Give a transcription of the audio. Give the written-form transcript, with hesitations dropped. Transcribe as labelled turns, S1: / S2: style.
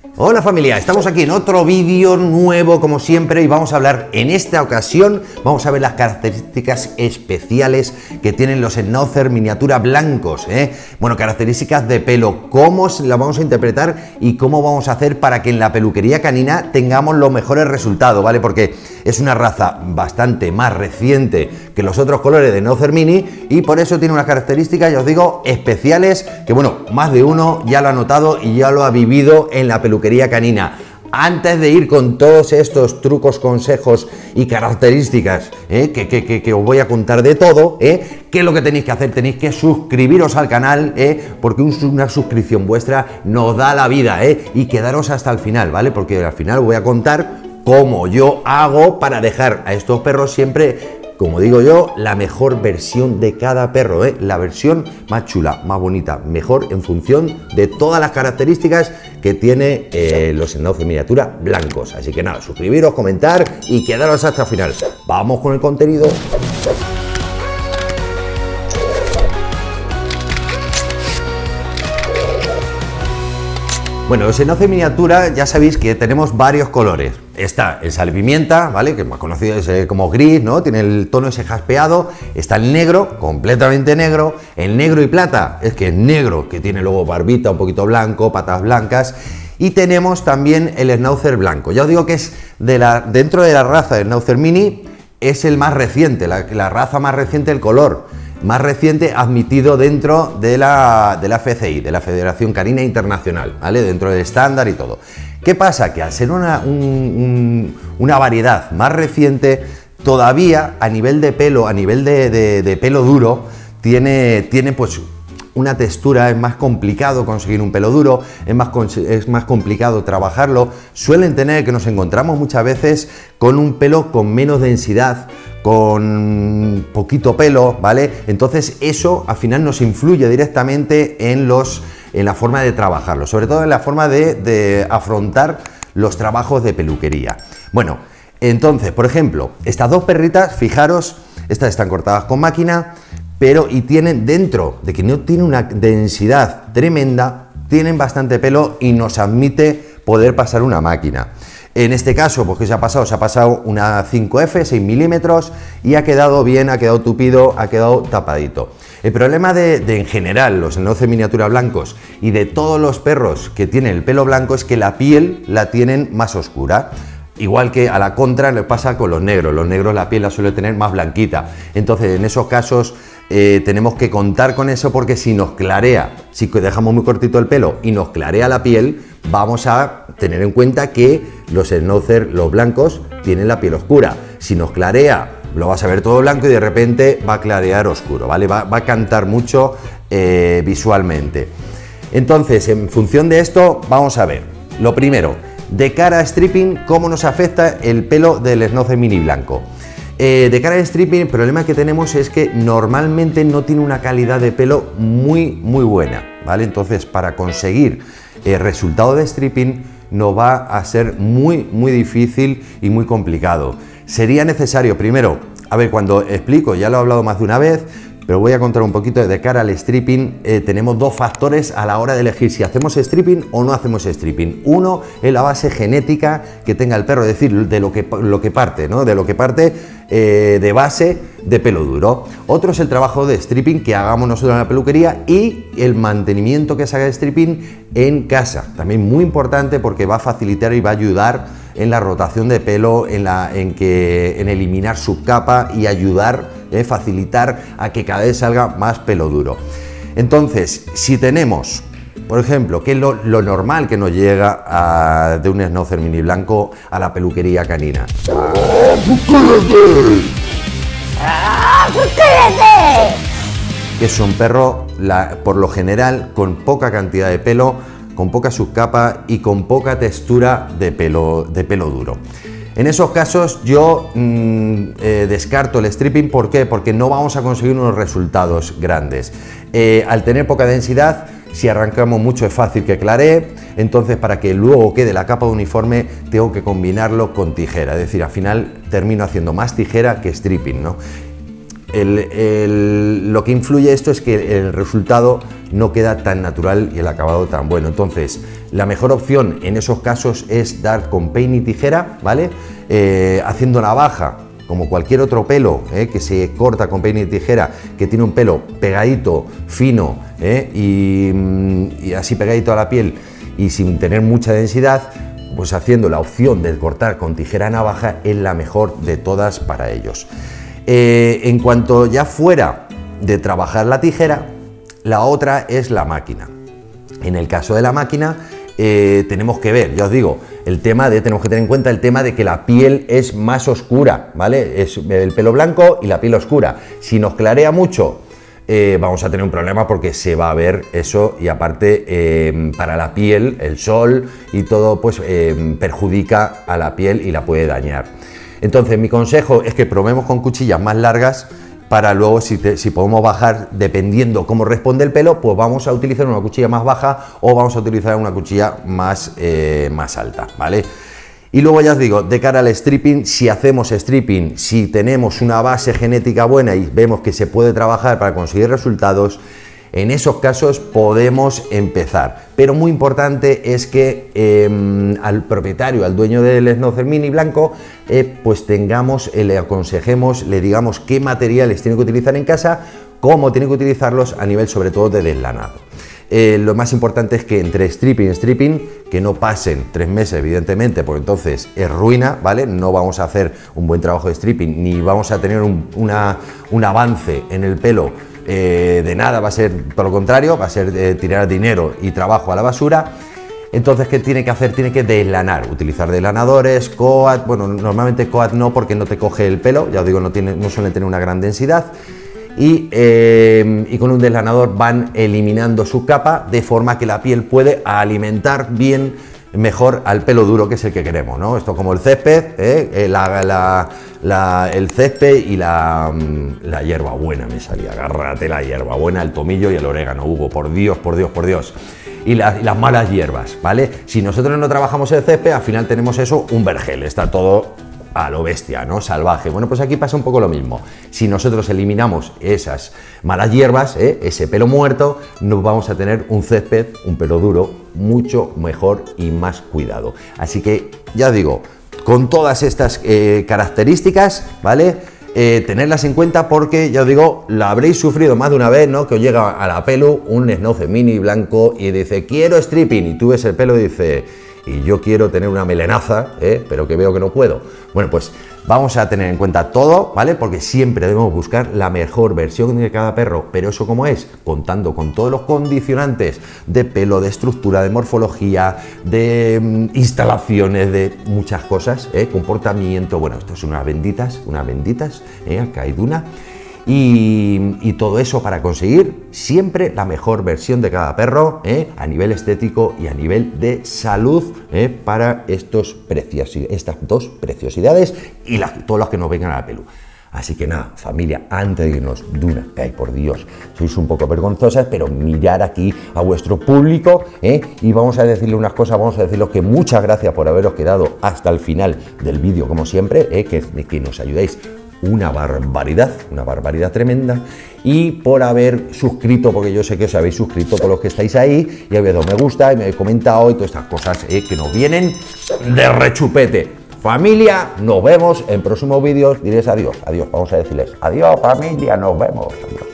S1: Hola familia, estamos aquí en otro vídeo nuevo como siempre y vamos a hablar en esta ocasión, vamos a ver las características especiales que tienen los Schnauzer miniatura blancos, Bueno, características de pelo, cómo las vamos a interpretar y cómo vamos a hacer para que en la peluquería canina tengamos los mejores resultados, ¿vale? Porque es una raza bastante más reciente que los otros colores de Schnauzer Mini y por eso tiene unas características, ya os digo, especiales que bueno, más de uno ya lo ha notado y ya lo ha vivido en la peluquería canina. Antes de ir con todos estos trucos, consejos y características que os voy a contar de todo, ¿qué es lo que tenéis que hacer? Tenéis que suscribiros al canal, porque una suscripción vuestra nos da la vida, y quedaros hasta el final, ¿vale? Porque al final os voy a contar cómo yo hago para dejar a estos perros siempre, como digo yo, la mejor versión de cada perro, la versión más chula, más bonita, mejor en función de todas las características que tiene los Schnauzer miniatura blancos. Así que nada, suscribiros, comentar y quedaros hasta el final. Vamos con el contenido. Bueno, los Schnauzer miniatura ya sabéis que tenemos varios colores. Está el sal pimienta, ¿vale? Que más conocido es como gris, ¿no? Tiene el tono ese jaspeado. Está el negro, completamente negro. El negro y plata, es que es negro, que tiene luego barbita, un poquito blanco, patas blancas. Y tenemos también el Schnauzer blanco. Ya os digo que es dentro de la raza de Schnauzer Mini, es el más reciente, la raza más reciente, el color más reciente admitido dentro de la FCI, de la Federación Canina Internacional, ¿vale? Dentro del estándar y todo. ¿Qué pasa? Que al ser una variedad más reciente, todavía a nivel de pelo, a nivel de pelo duro, tiene pues una textura, es más complicado conseguir un pelo duro, es más complicado trabajarlo. Suelen tener, que nos encontramos muchas veces con un pelo con menos densidad, con poquito pelo, ¿vale? Entonces eso al final nos influye directamente en la forma de trabajarlo, sobre todo en la forma de afrontar los trabajos de peluquería. Bueno, entonces, por ejemplo, estas dos perritas, fijaros, estas están cortadas con máquina, y tienen, dentro de que no tiene una densidad tremenda, tienen bastante pelo y nos admite poder pasar una máquina. En este caso, pues ¿qué se ha pasado? Se ha pasado una 5F, 6 milímetros y ha quedado bien, ha quedado tupido, ha quedado tapadito. El problema en general, los Schnauzer miniatura blancos y de todos los perros que tienen el pelo blanco es que la piel la tienen más oscura. Igual que a la contra le pasa con los negros la piel la suele tener más blanquita. Entonces en esos casos tenemos que contar con eso porque si nos clarea, si dejamos muy cortito el pelo y nos clarea la piel, vamos a tener en cuenta que los Schnauzer, los blancos, tienen la piel oscura. Si nos clarea, lo vas a ver todo blanco y de repente va a clarear oscuro, ¿vale? Va a cantar mucho visualmente. Entonces, en función de esto, vamos a ver. Lo primero, de cara a stripping, ¿cómo nos afecta el pelo del Schnauzer mini blanco? De cara a stripping, el problema que tenemos es que normalmente no tiene una calidad de pelo muy buena, ¿vale? Entonces, para conseguir el resultado de stripping nos va a ser muy difícil y muy complicado. Sería necesario, primero, a ver, cuando explico, ya lo he hablado más de una vez, pero voy a contar un poquito de cara al stripping. Tenemos dos factores a la hora de elegir si hacemos stripping o no hacemos stripping. Uno es la base genética que tenga el perro, es decir, de lo que parte, ¿no? De lo que parte de base de pelo duro. Otro es el trabajo de stripping que hagamos nosotros en la peluquería y el mantenimiento que se haga de stripping en casa. También muy importante porque va a facilitar y va a ayudar en la rotación de pelo, en eliminar subcapa y ayudar, facilitar a que cada vez salga más pelo duro. Entonces, si tenemos, por ejemplo, que es lo normal que nos llega de un Schnauzer mini blanco a la peluquería canina. Que es un perro, por lo general, con poca cantidad de pelo, con poca subcapa y con poca textura de pelo duro. En esos casos yo descarto el stripping. ¿Por qué? Porque no vamos a conseguir unos resultados grandes. Al tener poca densidad, si arrancamos mucho es fácil que claree, entonces para que luego quede la capa de uniforme tengo que combinarlo con tijera, es decir, al final termino haciendo más tijera que stripping, ¿no? Lo que influye esto es que el resultado no queda tan natural y el acabado tan bueno. Entonces, la mejor opción en esos casos es dar con peine y tijera, ¿vale? Haciendo navaja, como cualquier otro pelo que se corta con peine y tijera, que tiene un pelo pegadito, fino y así pegadito a la piel y sin tener mucha densidad, pues haciendo la opción de cortar con tijera navaja es la mejor de todas para ellos. En cuanto ya fuera de trabajar la tijera, la otra es la máquina. En el caso de la máquina tenemos que ver, ya os digo, tenemos que tener en cuenta el tema de que la piel es más oscura, ¿vale? Es el pelo blanco y la piel oscura. Si nos clarea mucho, vamos a tener un problema porque se va a ver eso y aparte para la piel, el sol y todo pues perjudica a la piel y la puede dañar. Entonces mi consejo es que probemos con cuchillas más largas para luego si podemos bajar dependiendo cómo responde el pelo, pues vamos a utilizar una cuchilla más baja o vamos a utilizar una cuchilla más alta, ¿vale? Y luego ya os digo, de cara al stripping, si hacemos stripping, si tenemos una base genética buena y vemos que se puede trabajar para conseguir resultados, en esos casos podemos empezar. Pero muy importante es que al propietario, al dueño del Schnauzer Mini blanco, pues le aconsejemos, le digamos qué materiales tiene que utilizar en casa, cómo tiene que utilizarlos a nivel sobre todo de deslanado. Lo más importante es que entre stripping y stripping, que no pasen 3 meses, evidentemente, porque entonces es ruina, ¿vale? No vamos a hacer un buen trabajo de stripping, ni vamos a tener un avance en el pelo de nada, va a ser todo lo contrario, va a ser tirar dinero y trabajo a la basura. Entonces, ¿qué tiene que hacer? Tiene que deslanar, utilizar deslanadores, coat, bueno, normalmente coat no porque no te coge el pelo, ya os digo, no suelen tener una gran densidad. Y con un deslanador van eliminando su capa de forma que la piel puede alimentar bien, mejor al pelo duro, que es el que queremos, ¿no? Esto como el césped, el césped y la hierbabuena me salía, agárrate la hierbabuena, el tomillo y el orégano, Hugo, por Dios, por Dios, por Dios. Y las malas hierbas, ¿vale? Si nosotros no trabajamos el césped, al final tenemos eso, un vergel, está todo a lo bestia, ¿no? Salvaje. Bueno, pues aquí pasa un poco lo mismo. Si nosotros eliminamos esas malas hierbas, ese pelo muerto, nos vamos a tener un césped, un pelo duro, mucho mejor y más cuidado. Así que, ya digo, con todas estas características, ¿vale? Tenerlas en cuenta porque, ya os digo, la habréis sufrido más de una vez, ¿no? Que os llega a la pelo un Schnauzer Mini blanco y dice, quiero stripping, y tú ves el pelo y dice, y yo quiero tener una melenaza, pero que veo que no puedo. Bueno, pues vamos a tener en cuenta todo, ¿vale? Porque siempre debemos buscar la mejor versión de cada perro, pero eso como es, contando con todos los condicionantes de pelo, de estructura, de morfología, de instalaciones, de muchas cosas, comportamiento, bueno, esto son unas benditas, acá hay una. Y todo eso para conseguir siempre la mejor versión de cada perro, a nivel estético y a nivel de salud, para estas dos preciosidades y todos los que nos vengan a la pelu. Así que nada, familia, antes de irnos de una, que ay, por Dios, sois un poco vergonzosas, pero mirar aquí a vuestro público, y vamos a decirle unas cosas, vamos a deciros que muchas gracias por haberos quedado hasta el final del vídeo, como siempre, que nos ayudéis una barbaridad tremenda, y por haber suscrito, porque yo sé que os habéis suscrito todos los que estáis ahí y habéis dado me gusta y me habéis comentado y todas estas cosas que nos vienen de rechupete. Familia, nos vemos en próximos vídeos, diréis adiós, vamos a decirles adiós familia, nos vemos. Adiós.